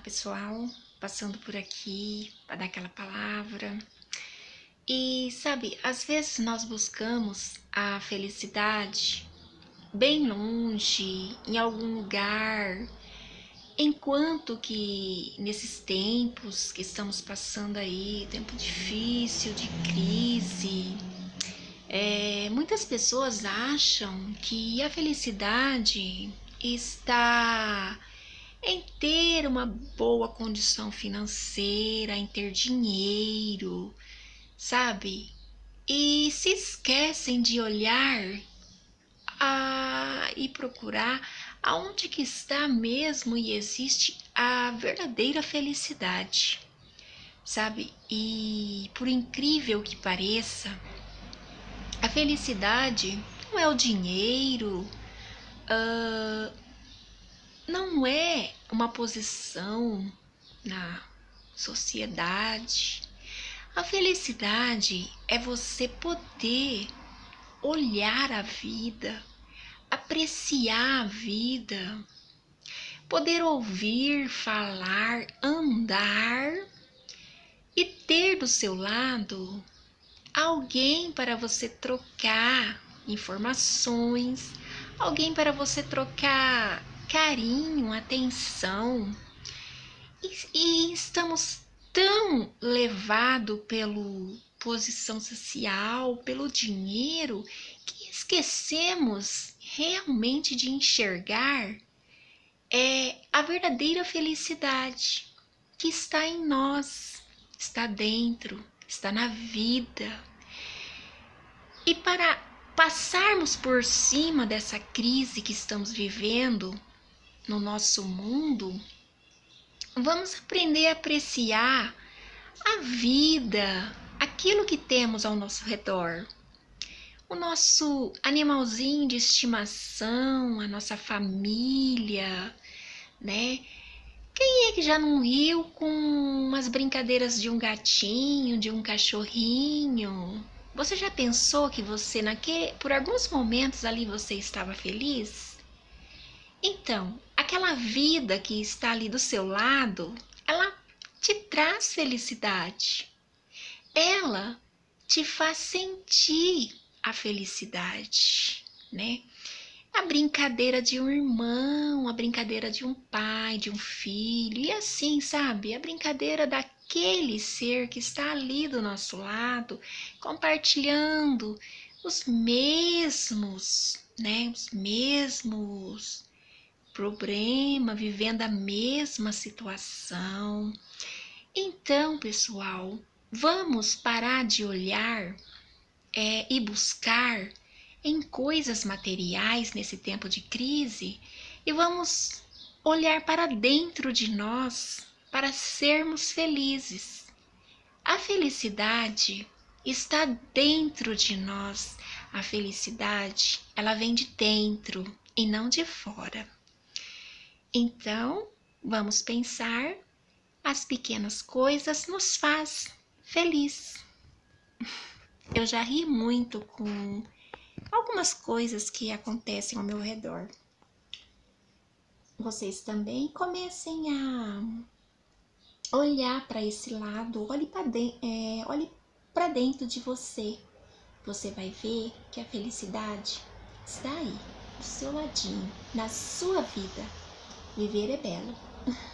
pessoal, passando por aqui para dar aquela palavra. E sabe, às vezes nós buscamos a felicidade bem longe, em algum lugar, enquanto que nesses tempos que estamos passando aí, tempo difícil, de crise, muitas pessoas acham que a felicidade está em ter uma boa condição financeira, em ter dinheiro, sabe? E se esquecem de olhar e procurar aonde que está mesmo e existe a verdadeira felicidade, sabe? E por incrível que pareça, a felicidade não é o dinheiro, não é uma posição na sociedade. A felicidade é você poder olhar a vida, apreciar a vida, poder ouvir, falar, andar e ter do seu lado alguém para você trocar informações, alguém para você trocar carinho, atenção. E estamos tão levados pela posição social, pelo dinheiro, que esquecemos realmente de enxergar a verdadeira felicidade que está em nós, está dentro, está na vida. E para passarmos por cima dessa crise que estamos vivendo no nosso mundo, vamos aprender a apreciar a vida, aquilo que temos ao nosso redor. O nosso animalzinho de estimação, a nossa família, né? Quem é que já não riu com umas brincadeiras de um gatinho, de um cachorrinho? Você já pensou que por alguns momentos ali você estava feliz? Então, aquela vida que está ali do seu lado, ela te traz felicidade. Ela te faz sentir a felicidade, né? A brincadeira de um irmão, a brincadeira de um pai, de um filho, e assim, sabe? A brincadeira daquele ser que está ali do nosso lado, compartilhando os mesmos, né? Os mesmos problemas, vivendo a mesma situação. Então, pessoal, vamos parar de olhar e buscar em coisas materiais nesse tempo de crise e vamos olhar para dentro de nós para sermos felizes. A felicidade está dentro de nós. A felicidade, ela vem de dentro e não de fora. Então, vamos pensar, as pequenas coisas nos faz feliz. Eu já ri muito com algumas coisas que acontecem ao meu redor. Vocês também comecem a olhar para esse lado, olhe para dentro de você. Você vai ver que a felicidade está aí, do seu ladinho, na sua vida. Viver é belo.